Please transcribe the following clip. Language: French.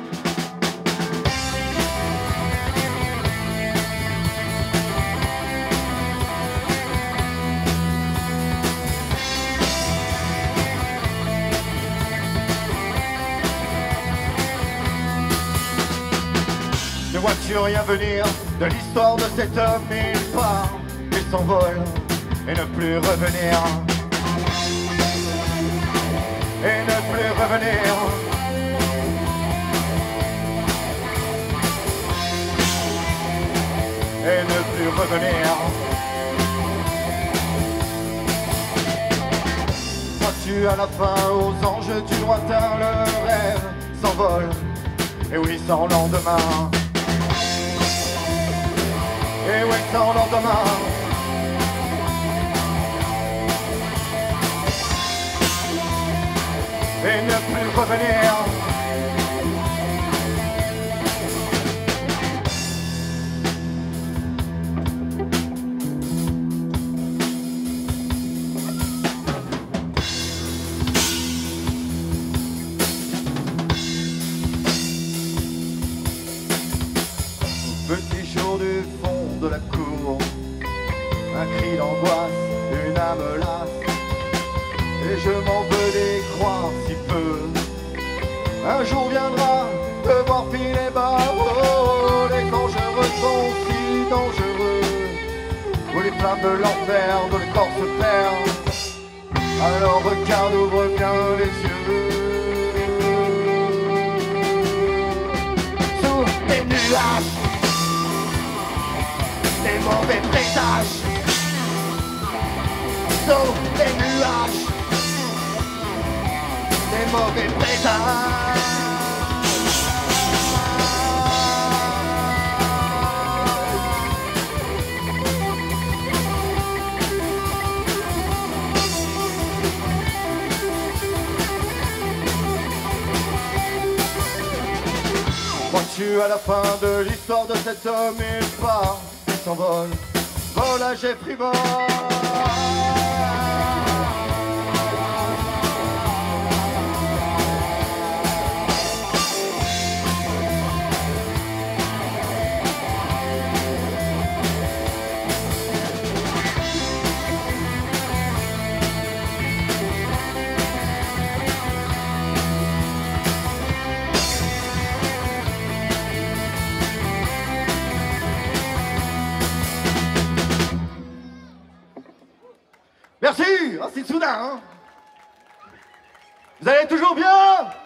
Ne vois-tu rien venir de l'histoire de cet homme? Il part, il s'envole et ne plus revenir. Et ne plus revenir. Et ne plus revenir. Crois-tu à la fin aux anges du lointain? Le rêve s'envole, et oui, sans lendemain. Et oui, sans lendemain. Et ne plus revenir. Petit jour du fond de la cour, un cri d'angoisse, une âme lasse, et je m'en veux d'y croire si peu. Un jour viendra de voir filer bas, oh, les dangereux sont si dangereux, où les flammes de l'enfer, dont le corps se perd. Alors regarde, ouvre bien les yeux. Sous les nuages, des mauvais présages. Sous les nuages, des mauvais présages. Crois-tu à la fin de l'histoire de cet homme? Il part, il s'envole, volage et frivole. Merci, oh, c'est soudain, hein. Vous allez toujours bien?